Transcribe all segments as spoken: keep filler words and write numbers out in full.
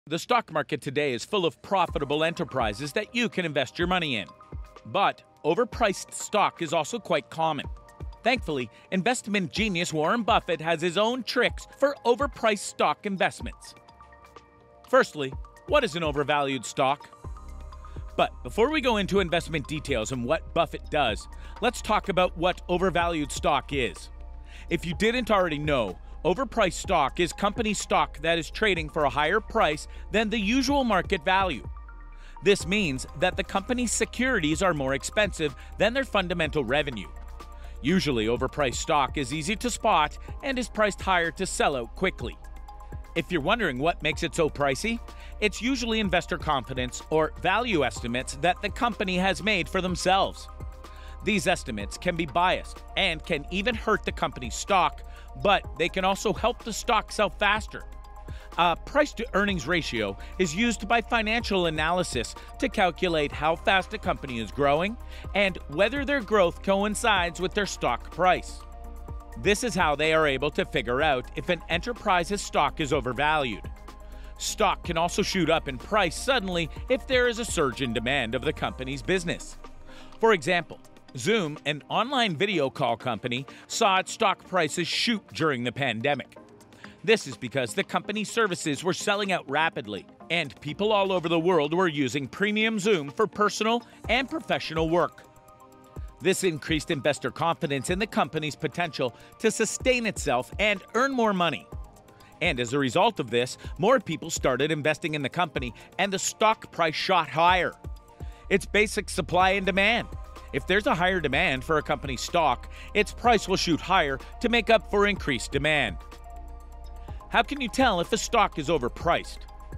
The stock market today is full of profitable enterprises that you can invest your money in. But overpriced stock is also quite common. Thankfully, investment genius Warren Buffett has his own tricks for overpriced stock investments. Firstly, what is an overvalued stock? But before we go into investment details and what Buffett does, let's talk about what overvalued stock is. If you didn't already know, overpriced stock is company stock that is trading for a higher price than the usual market value. This means that the company's securities are more expensive than their fundamental revenue. Usually, overpriced stock is easy to spot and is priced higher to sell out quickly. If you're wondering what makes it so pricey, it's usually investor confidence or value estimates that the company has made for themselves. These estimates can be biased and can even hurt the company's stock, but they can also help the stock sell faster. A price-to-earnings ratio is used by financial analysis to calculate how fast a company is growing and whether their growth coincides with their stock price. This is how they are able to figure out if an enterprise's stock is overvalued. Stock can also shoot up in price suddenly if there is a surge in demand of the company's business. For example, Zoom, an online video call company, saw its stock prices shoot during the pandemic. This is because the company's services were selling out rapidly, and people all over the world were using premium Zoom for personal and professional work. This increased investor confidence in the company's potential to sustain itself and earn more money. And as a result of this, more people started investing in the company, and the stock price shot higher. It's basic supply and demand. If there's a higher demand for a company's stock, its price will shoot higher to make up for increased demand. How can you tell if a stock is overpriced?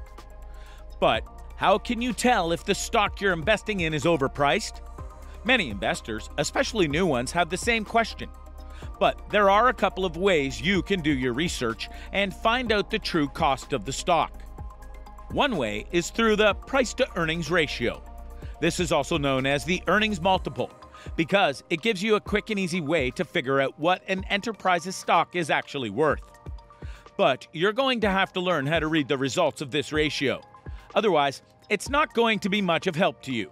But how can you tell if the stock you're investing in is overpriced? Many investors, especially new ones, have the same question. But there are a couple of ways you can do your research and find out the true cost of the stock. One way is through the price-to-earnings ratio. This is also known as the earnings multiple, because it gives you a quick and easy way to figure out what an enterprise's stock is actually worth. But you're going to have to learn how to read the results of this ratio. Otherwise, it's not going to be much of help to you.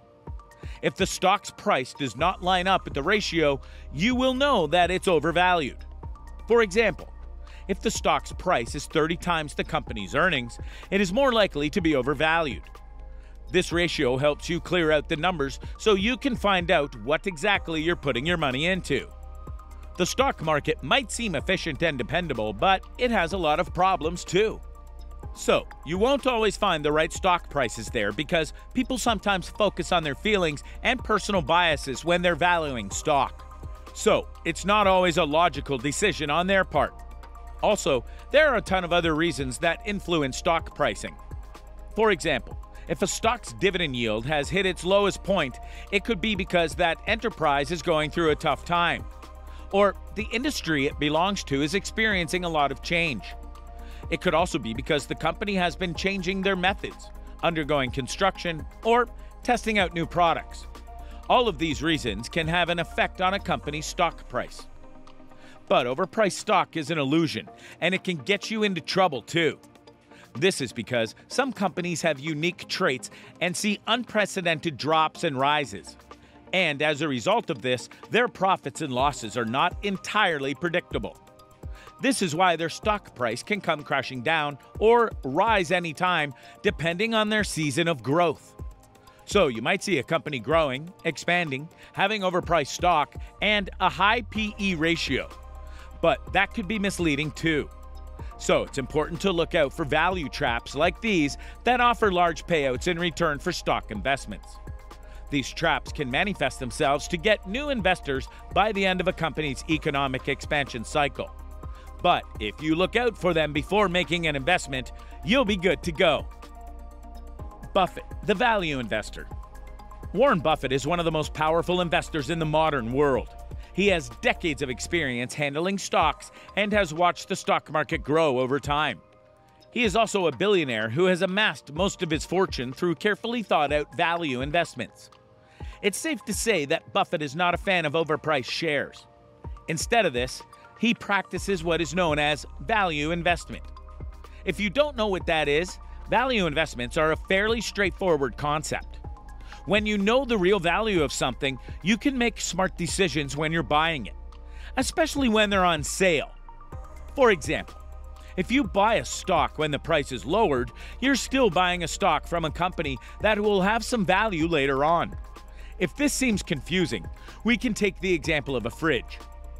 If the stock's price does not line up with the ratio, you will know that it's overvalued. For example, if the stock's price is thirty times the company's earnings, it is more likely to be overvalued. This ratio helps you clear out the numbers so you can find out what exactly you're putting your money into. The stock market might seem efficient and dependable, but it has a lot of problems too. So, you won't always find the right stock prices there because people sometimes focus on their feelings and personal biases when they're valuing stock. So, it's not always a logical decision on their part. Also, there are a ton of other reasons that influence stock pricing. For example, if a stock's dividend yield has hit its lowest point, it could be because that enterprise is going through a tough time. Or the industry it belongs to is experiencing a lot of change. It could also be because the company has been changing their methods, undergoing construction, or testing out new products. All of these reasons can have an effect on a company's stock price. But overpriced stock is an illusion, and it can get you into trouble too. This is because some companies have unique traits and see unprecedented drops and rises. And as a result of this, their profits and losses are not entirely predictable. This is why their stock price can come crashing down or rise anytime, depending on their season of growth. So you might see a company growing, expanding, having overpriced stock, and a high P E ratio. But that could be misleading too. So it's important to look out for value traps like these that offer large payouts in return for stock investments. These traps can manifest themselves to get new investors by the end of a company's economic expansion cycle. But if you look out for them before making an investment, you'll be good to go. Buffett, the value investor. Warren Buffett is one of the most powerful investors in the modern world. He has decades of experience handling stocks and has watched the stock market grow over time. He is also a billionaire who has amassed most of his fortune through carefully thought-out value investments. It's safe to say that Buffett is not a fan of overpriced shares. Instead of this, he practices what is known as value investment. If you don't know what that is, Value investments are a fairly straightforward concept. When you know the real value of something, you can make smart decisions when you're buying it, especially when they're on sale. For example, if you buy a stock when the price is lowered, you're still buying a stock from a company that will have some value later on. If this seems confusing, we can take the example of a fridge.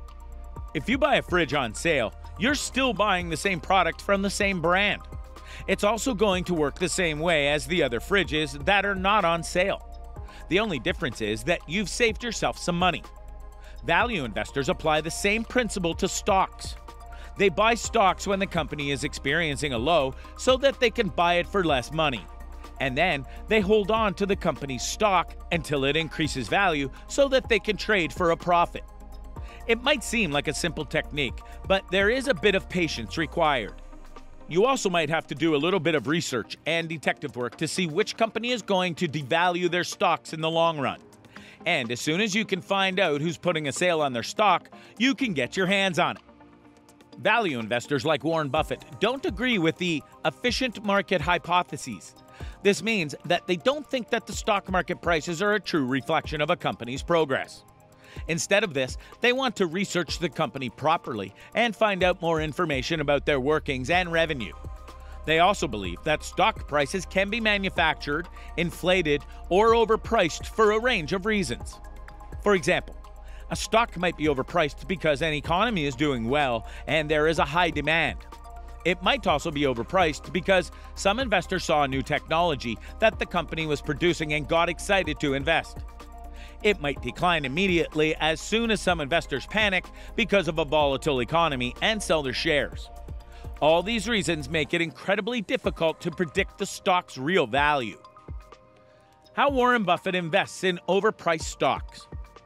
If you buy a fridge on sale, you're still buying the same product from the same brand. It's also going to work the same way as the other fridges that are not on sale. The only difference is that you've saved yourself some money. Value investors apply the same principle to stocks. They buy stocks when the company is experiencing a low so that they can buy it for less money. And then they hold on to the company's stock until it increases value so that they can trade for a profit. It might seem like a simple technique, but there is a bit of patience required. You also might have to do a little bit of research and detective work to see which company is going to devalue their stocks in the long run. And as soon as you can find out who's putting a sale on their stock, you can get your hands on it. Value investors like Warren Buffett don't agree with the efficient market hypotheses. This means that they don't think that the stock market prices are a true reflection of a company's progress. Instead of this, they want to research the company properly and find out more information about their workings and revenue. They also believe that stock prices can be manufactured, inflated, or overpriced for a range of reasons. For example, a stock might be overpriced because an economy is doing well and there is a high demand. It might also be overpriced because some investors saw a new technology that the company was producing and got excited to invest. It might decline immediately as soon as some investors panic because of a volatile economy and sell their shares. All these reasons make it incredibly difficult to predict the stock's real value. How Warren Buffett invests in overpriced stocks.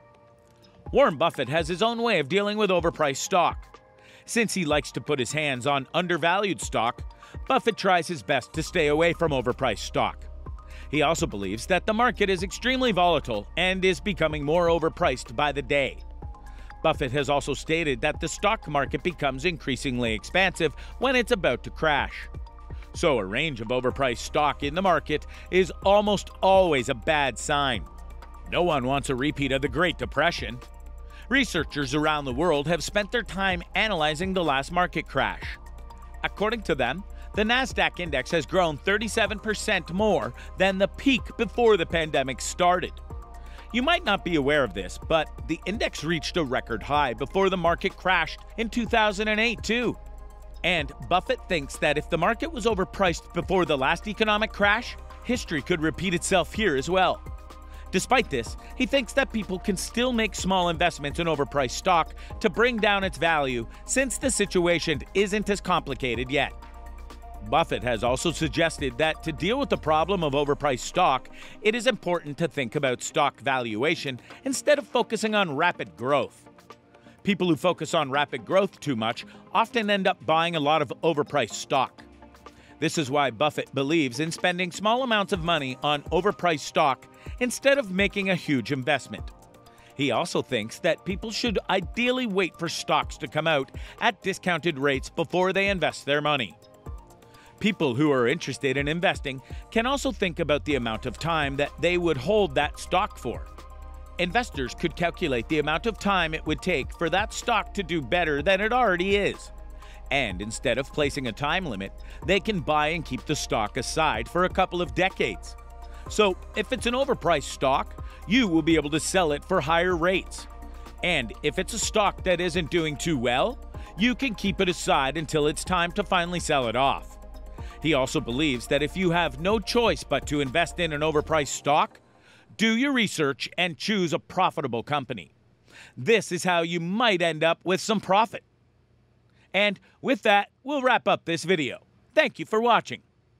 Warren Buffett has his own way of dealing with overpriced stock. Since he likes to put his hands on undervalued stock, Buffett tries his best to stay away from overpriced stock. He also believes that the market is extremely volatile and is becoming more overpriced by the day. Buffett has also stated that the stock market becomes increasingly expansive when it's about to crash. So a range of overpriced stock in the market is almost always a bad sign. No one wants a repeat of the Great Depression. Researchers around the world have spent their time analyzing the last market crash. According to them, the Nasdaq index has grown thirty-seven percent more than the peak before the pandemic started. You might not be aware of this, but the index reached a record high before the market crashed in two thousand eight too. And Buffett thinks that if the market was overpriced before the last economic crash, history could repeat itself here as well. Despite this, he thinks that people can still make small investments in overpriced stock to bring down its value since the situation isn't as complicated yet. Buffett has also suggested that to deal with the problem of overpriced stock, it is important to think about stock valuation instead of focusing on rapid growth. People who focus on rapid growth too much often end up buying a lot of overpriced stock. This is why Buffett believes in spending small amounts of money on overpriced stock instead of making a huge investment. He also thinks that people should ideally wait for stocks to come out at discounted rates before they invest their money. People who are interested in investing can also think about the amount of time that they would hold that stock for. Investors could calculate the amount of time it would take for that stock to do better than it already is. And instead of placing a time limit, they can buy and keep the stock aside for a couple of decades. So if it's an overpriced stock, you will be able to sell it for higher rates. And if it's a stock that isn't doing too well, you can keep it aside until it's time to finally sell it off. He also believes that if you have no choice but to invest in an overpriced stock, do your research and choose a profitable company. This is how you might end up with some profit. And with that, we'll wrap up this video. Thank you for watching.